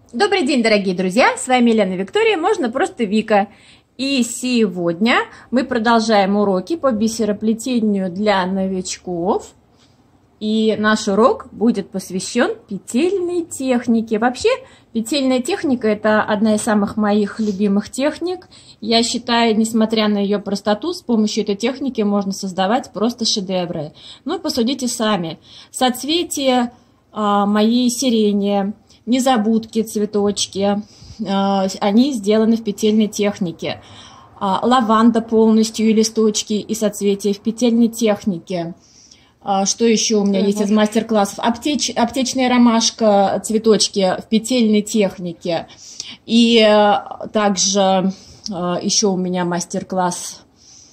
Добрый день, дорогие друзья! С вами Елена Виктория, можно просто Вика. И сегодня мы продолжаем уроки по бисероплетению для новичков. И наш урок будет посвящен петельной технике. Вообще, петельная техника – это одна из самых моих любимых техник. Я считаю, несмотря на ее простоту, с помощью этой техники можно создавать просто шедевры. Ну, посудите сами. Соцветия моей сирени, незабудки, цветочки, они сделаны в петельной технике. Лаванда полностью и листочки, и соцветия в петельной технике. Что еще у меня есть из мастер-классов? Аптечная ромашка, цветочки в петельной технике. И также еще у меня мастер-класс...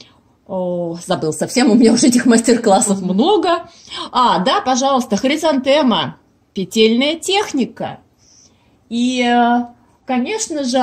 забыл совсем, у меня уже этих мастер-классов много. Да, пожалуйста, хризантема, петельная техника. И, конечно же,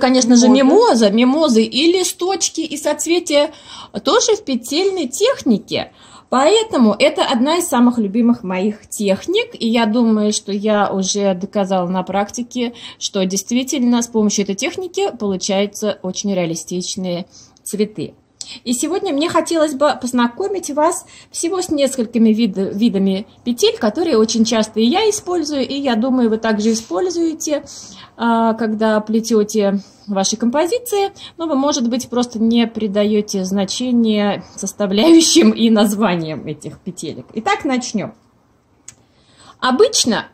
мимозы и листочки, и соцветия тоже в петельной технике. Поэтому это одна из самых любимых моих техник, и я думаю, что я уже доказала на практике, что действительно с помощью этой техники получаются очень реалистичные цветы. И сегодня мне хотелось бы познакомить вас всего с несколькими видами петель, которые очень часто и я использую, и я думаю, вы также используете, когда плетете ваши композиции, но вы, может быть, просто не придаете значения составляющим и названиям этих петелек. Итак, начнем. Обычно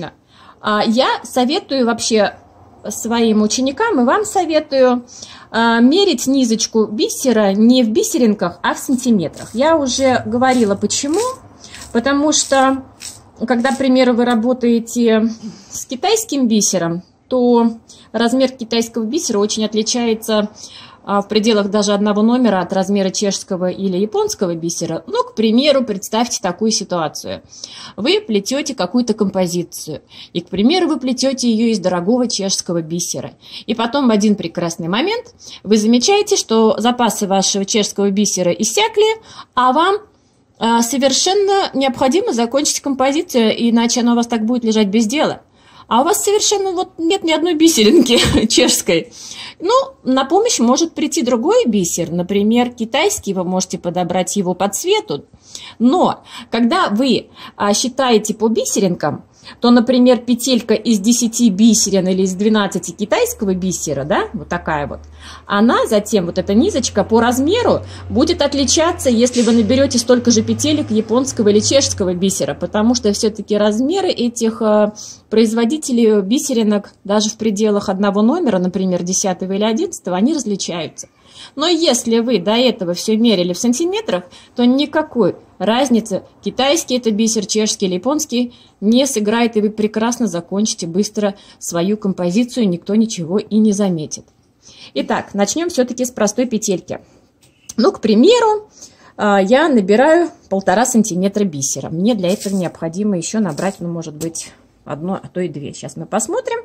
я советую вообще своим ученикам и вам советую мерить низочку бисера не в бисеринках, а в сантиметрах. Я уже говорила почему. Потому что, когда, к примеру, вы работаете с китайским бисером, то размер китайского бисера очень отличается в пределах даже одного номера от размера чешского или японского бисера. Ну, к примеру, представьте такую ситуацию. Вы плетете какую-то композицию, и, к примеру, вы плетете ее из дорогого чешского бисера. И потом в один прекрасный момент вы замечаете, что запасы вашего чешского бисера иссякли, а вам совершенно необходимо закончить композицию, иначе она у вас так будет лежать без дела. А у вас совершенно нет ни одной бисеринки чешской. Ну, на помощь может прийти другой бисер. Например, китайский, вы можете подобрать его по цвету. Но когда вы считаете по бисеринкам, то, например, петелька из 10 бисерин или из 12 китайского бисера, да, вот такая вот, она затем, вот эта низочка по размеру будет отличаться, если вы наберете столько же петелек японского или чешского бисера, потому что все-таки размеры этих производителей бисеринок даже в пределах одного номера, например, 10 или 11, они различаются. Но если вы до этого все мерили в сантиметрах, то никакой разницы, китайский это бисер, чешский или японский, не сыграет, и вы прекрасно закончите быстро свою композицию, никто ничего и не заметит. Итак, начнем все-таки с простой петельки. Ну, к примеру, я набираю 1,5 сантиметра бисера. Мне для этого необходимо еще набрать, ну, может быть, 1, а то и 2. Сейчас мы посмотрим.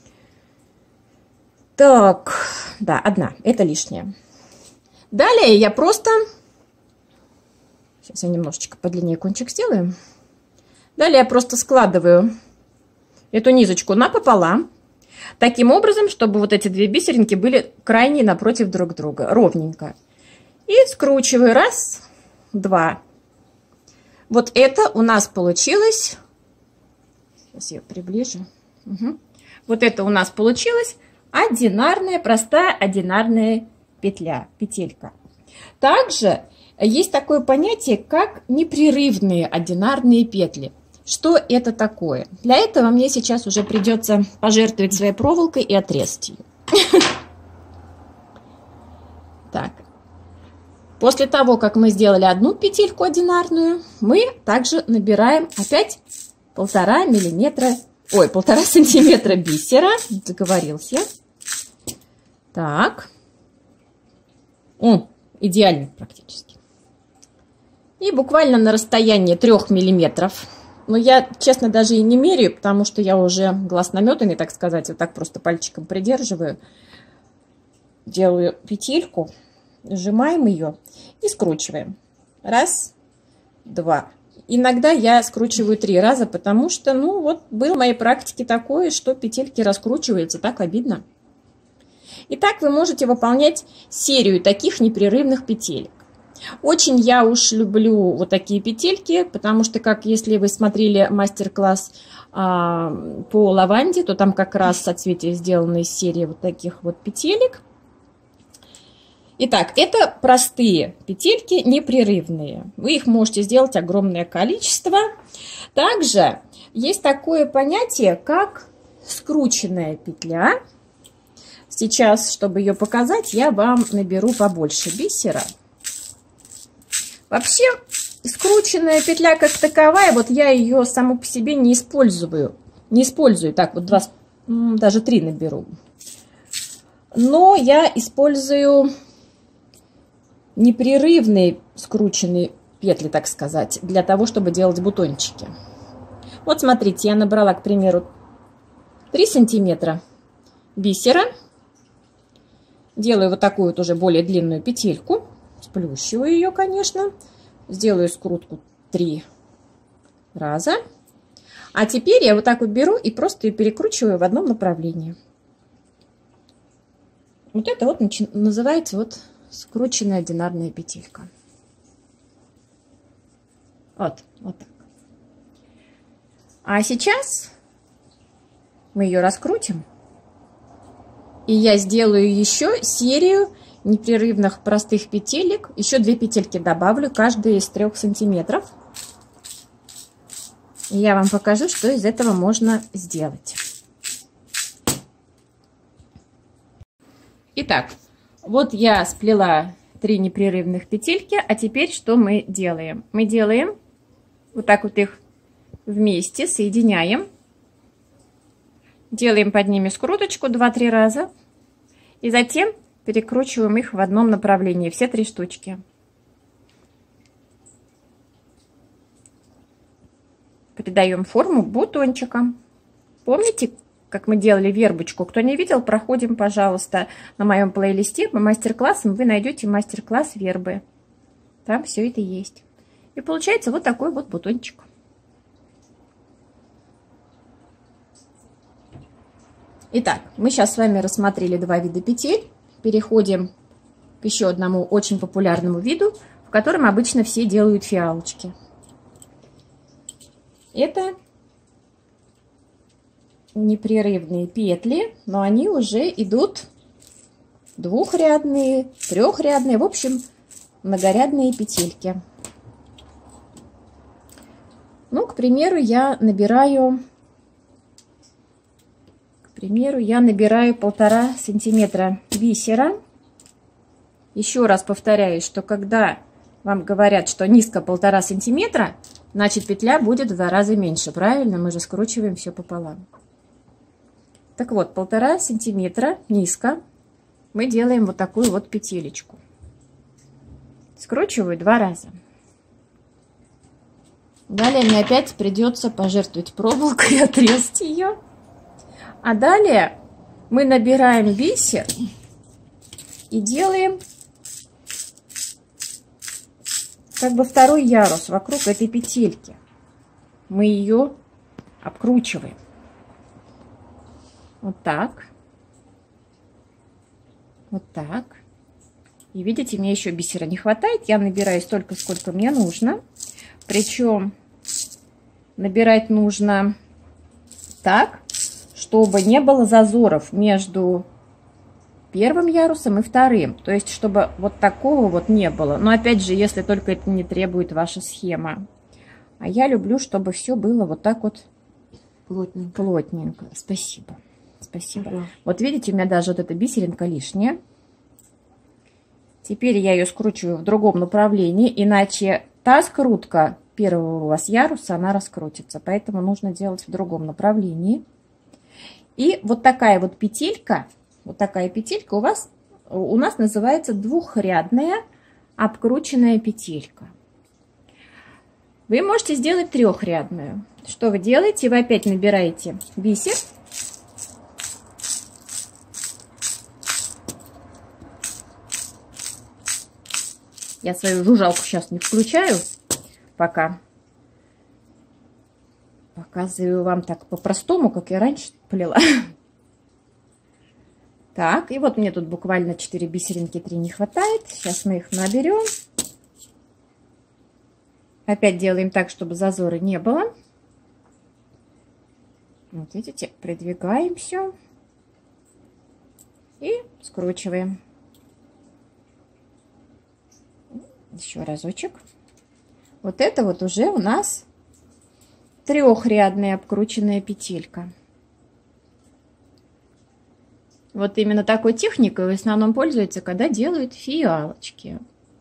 Так, да, 1, это лишнее. Далее я просто... Сейчас я немножечко подлиннее кончик сделаю. Далее я просто складываю эту низочку напополам. Таким образом, чтобы вот эти 2 бисеринки были крайне напротив друг друга. Ровненько. И скручиваю. 1, 2. Вот это у нас получилось... Сейчас я приближу. Угу. Вот это у нас получилось одинарная, простая одинарная петелька. Также есть такое понятие, как непрерывные одинарные петли. Что это такое? Для этого мне сейчас уже придется пожертвовать своей проволокой и отрезать ее. Так. После того, как мы сделали одну петельку одинарную, мы также набираем опять 1,5 сантиметра бисера. Договорился. Так. Идеально практически. И буквально на расстоянии 3 миллиметров. Но я, честно, даже и не меряю, потому что я уже глаз наметанный, так сказать. Вот так просто пальчиком придерживаю. Делаю петельку, сжимаем ее и скручиваем. 1, 2. Иногда я скручиваю 3 раза, потому что, ну, вот было в моей практике такое, что петельки раскручиваются, так обидно. Итак, вы можете выполнять серию таких непрерывных петелек. Очень я уж люблю вот такие петельки, потому что, как если вы смотрели мастер-класс по лаванде, то там как раз соцветия сделаны из серии вот таких вот петелек. Итак, это простые петельки, непрерывные. Вы их можете сделать огромное количество. Также есть такое понятие, как скрученная петля. Сейчас, чтобы ее показать, я вам наберу побольше бисера. Вообще, скрученная петля как таковая, вот я ее саму по себе не использую. Не использую. Так, вот даже 3 наберу. Но я использую непрерывные скрученные петли, так сказать, для того, чтобы делать бутончики. Вот смотрите, я набрала, к примеру, 3 сантиметра бисера. Делаю вот такую вот уже более длинную петельку. Сплющиваю ее, конечно. Сделаю скрутку 3 раза. А теперь я вот так вот беру и просто ее перекручиваю в одном направлении. Вот это вот называется вот скрученная одинарная петелька. Вот так. А сейчас мы ее раскрутим. И я сделаю еще серию непрерывных простых петелек. Еще 2 петельки добавлю, каждая из 3 сантиметров. И я вам покажу, что из этого можно сделать. Итак, вот я сплела 3 непрерывных петельки. А теперь что мы делаем? Мы делаем вот так вот их вместе, соединяем. Делаем под ними скруточку 2-3 раза. И затем перекручиваем их в одном направлении, все 3 штучки. Придаем форму бутончика. Помните, как мы делали вербочку? Кто не видел, проходим, пожалуйста, на моем плейлисте по мастер-классам. Вы найдете мастер-класс вербы. Там все это есть. И получается вот такой вот бутончик. Итак, мы сейчас с вами рассмотрели 2 вида петель. Переходим к еще одному очень популярному виду, в котором обычно все делают фиалочки. Это непрерывные петли, но они уже идут двухрядные, трехрядные, в общем, многорядные петельки. Ну, к примеру, я набираю 1,5 сантиметра бисера. Еще раз повторяю, что когда вам говорят, что низко 1,5 сантиметра, значит петля будет в 2 раза меньше. Правильно? Мы же скручиваем все пополам. Так вот, 1,5 сантиметра низко мы делаем вот такую вот петелечку. Скручиваю 2 раза. Далее мне опять придется пожертвовать проволокой и отрезать ее. А далее мы набираем бисер и делаем как бы 2-й ярус вокруг этой петельки. Мы ее обкручиваем. Вот так. Вот так. И видите, мне еще бисера не хватает. Я набираю столько, сколько мне нужно. Причем набирать нужно так, чтобы не было зазоров между 1-м ярусом и 2-м. То есть, чтобы вот такого вот не было. Но опять же, если только это не требует ваша схема. А я люблю, чтобы все было вот так вот плотненько. Плотненько. Спасибо. Спасибо. Да. Вот видите, у меня даже вот эта бисеринка лишняя. Теперь я ее скручиваю в другом направлении, иначе та скрутка 1-го у вас яруса, она раскрутится. Поэтому нужно делать в другом направлении. И вот такая вот петелька, у нас называется двухрядная обкрученная петелька. Вы можете сделать 3-рядную. Что вы делаете? Вы опять набираете бисер. Я свою жужжалку сейчас не включаю пока. Показываю вам так по-простому, как я раньше плела. Так, и вот мне тут буквально 4 бисеринки, 3 не хватает. Сейчас мы их наберем. Опять делаем так, чтобы зазора не было. Вот видите, придвигаем все. И скручиваем. Еще разочек. Вот это вот уже у нас трехрядная обкрученная петелька. Вот именно такой техникой в основном пользуются, когда делают фиалочки.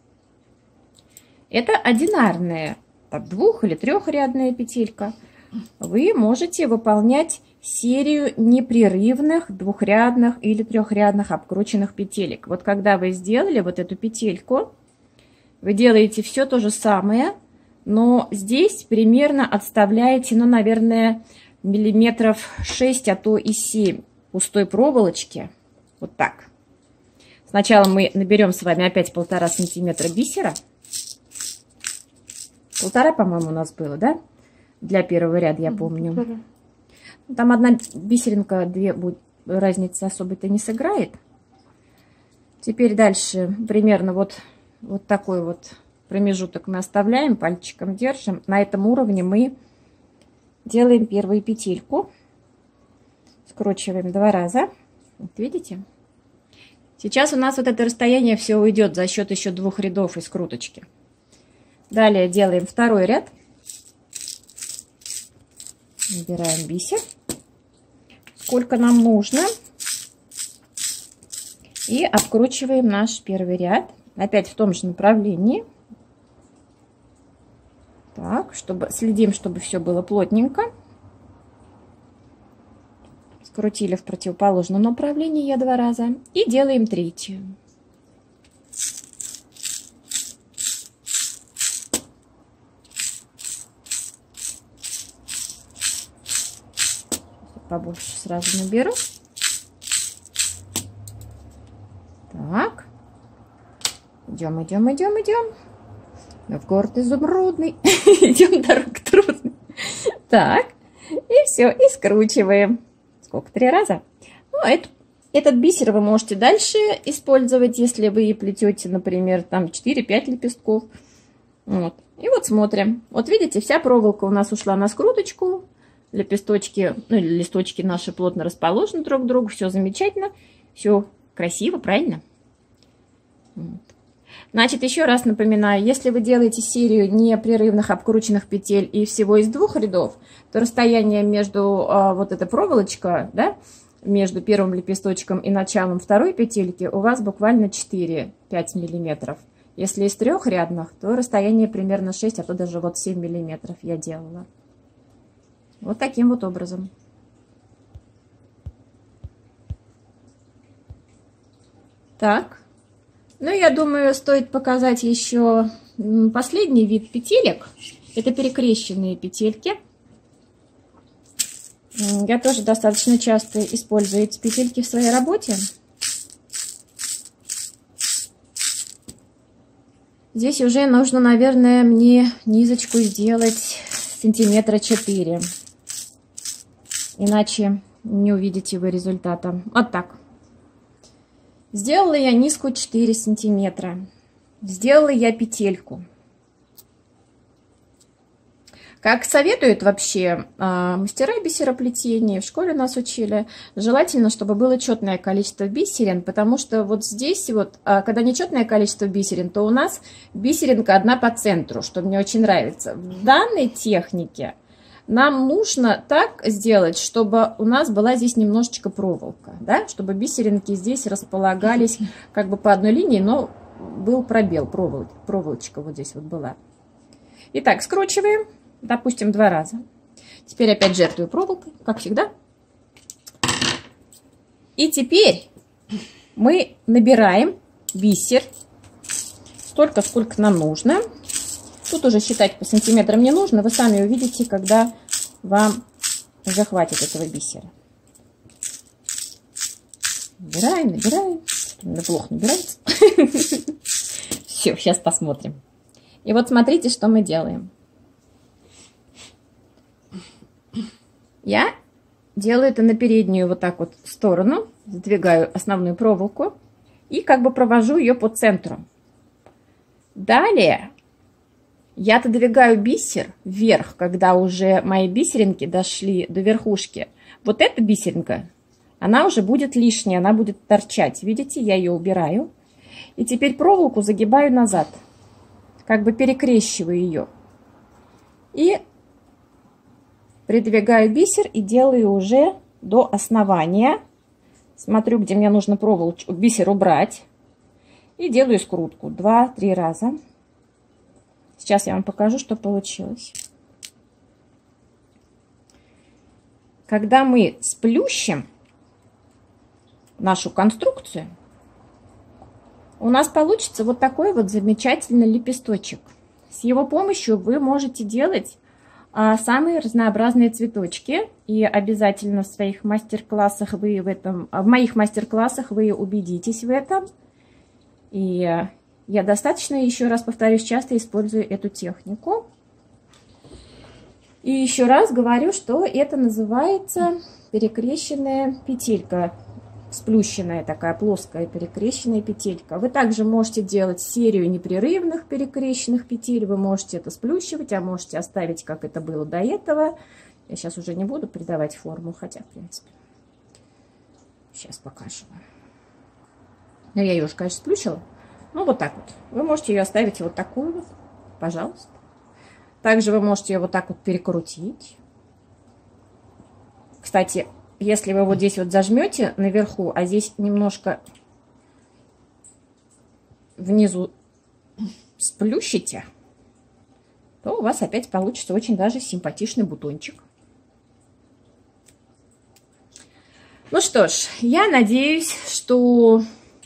Это одинарная, двух- или трехрядная петелька. Вы можете выполнять серию непрерывных двухрядных или трехрядных обкрученных петелек. Вот когда вы сделали вот эту петельку, вы делаете все то же самое, но здесь примерно отставляете, ну, наверное, миллиметров 6, а то и 7 пустой проволочки. Вот так. Сначала мы наберем с вами опять 1,5 сантиметра бисера. 1,5, по-моему, у нас было, да? Для первого ряда, я помню. Там одна бисеринка, две будет, разница особо-то не сыграет. Теперь дальше примерно вот такой вот промежуток мы оставляем, пальчиком держим. На этом уровне мы делаем первую петельку. Скручиваем 2 раза. Вот видите? Сейчас у нас вот это расстояние все уйдет за счет еще 2 рядов из скруточки. Далее делаем второй ряд. Набираем бисер, сколько нам нужно. И обкручиваем наш первый ряд. Опять в том же направлении. Так, следим, чтобы все было плотненько. Скрутили в противоположном направлении я 2 раза. И делаем третью. Побольше сразу наберу. Так. Идем, идем, идем, идем. В город изумрудный. Идем дорог трудный. Так. И все. И скручиваем. Сколько? 3 раза? Ну, этот бисер вы можете дальше использовать, если вы плетете, например, там 4-5 лепестков. Вот. И вот смотрим. Вот видите, вся проволока у нас ушла на скруточку. Лепесточки, ну или листочки наши плотно расположены друг к другу. Все замечательно. Все красиво, правильно? Вот. Значит, еще раз напоминаю, если вы делаете серию непрерывных обкрученных петель и всего из 2 рядов, то расстояние между вот эта проволочка, да, между первым лепесточком и началом второй петельки у вас буквально 4-5 миллиметров. Если из 3рядных, то расстояние примерно 6, а то даже вот 7 миллиметров я делала. Вот таким вот образом. Так. Ну, я думаю, стоит показать еще последний вид петелек. Это перекрещенные петельки. Я тоже достаточно часто использую эти петельки в своей работе. Здесь уже нужно, наверное, мне низочку сделать сантиметра 4. Иначе не увидите вы результата. Вот так. Сделала я низку 4 сантиметра. Сделала я петельку. Как советуют вообще мастера бисероплетения, в школе нас учили, желательно, чтобы было четное количество бисерин, потому что вот здесь вот, когда нечетное количество бисерин, то у нас бисеринка одна по центру, что мне очень нравится. В данной технике нам нужно так сделать, чтобы у нас была здесь немножечко проволока, да, чтобы бисеринки здесь располагались как бы по одной линии, но был пробел, проволочка вот здесь вот была. Итак, скручиваем. Допустим, 2 раза. Теперь опять жертвую проволокой, как всегда. И теперь мы набираем бисер столько, сколько нам нужно. Тут уже считать по сантиметрам не нужно. Вы сами увидите, когда вам захватит этого бисера. Набираем, набираем. У меня плохо набирается. Все, сейчас посмотрим. И вот смотрите, что мы делаем. Я делаю это на переднюю вот так вот сторону, сдвигаю основную проволоку и как бы провожу ее по центру. Далее я отодвигаю бисер вверх, когда уже мои бисеринки дошли до верхушки. Вот эта бисеринка, она уже будет лишняя, она будет торчать. Видите, я ее убираю. И теперь проволоку загибаю назад, как бы перекрещиваю ее. И придвигаю бисер и делаю уже до основания. Смотрю, где мне нужно бисер убрать. И делаю скрутку 2-3 раза. Сейчас я вам покажу, что получилось. Когда мы сплющим нашу конструкцию, у нас получится вот такой вот замечательный лепесточек. С его помощью вы можете делать самые разнообразные цветочки. И обязательно в своих мастер-классах в моих мастер-классах вы убедитесь в этом. И я достаточно, еще раз повторюсь, часто использую эту технику. И еще раз говорю, что это называется перекрещенная петелька. Сплющенная такая плоская перекрещенная петелька. Вы также можете делать серию непрерывных перекрещенных петель. Вы можете это сплющивать, а можете оставить, как это было до этого. Я сейчас уже не буду придавать форму, хотя, в принципе, сейчас покажу. Но я ее уже, конечно, сплющила. Ну, вот так вот. Вы можете ее оставить вот такую вот, пожалуйста. Также вы можете ее вот так вот перекрутить. Кстати, если вы вот здесь вот зажмете наверху, а здесь немножко внизу сплющите, то у вас опять получится очень даже симпатичный бутончик. Ну что ж, я надеюсь, что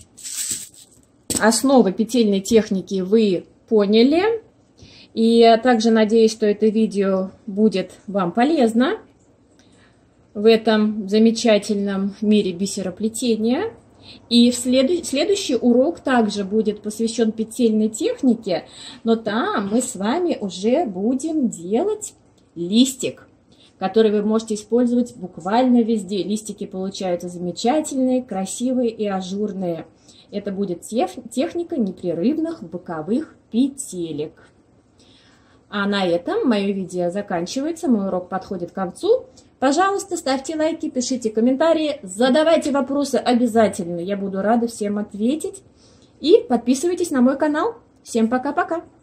основы петельной техники вы поняли. И также надеюсь, что это видео будет вам полезно в этом замечательном мире бисероплетения. И следующий урок также будет посвящен петельной технике, но там мы с вами уже будем делать листик, который вы можете использовать буквально везде. Листики получаются замечательные, красивые и ажурные. Это будет техника непрерывных боковых петелек. А на этом мое видео заканчивается, мой урок подходит к концу. Пожалуйста, ставьте лайки, пишите комментарии, задавайте вопросы обязательно. Я буду рада всем ответить. И подписывайтесь на мой канал. Всем пока-пока!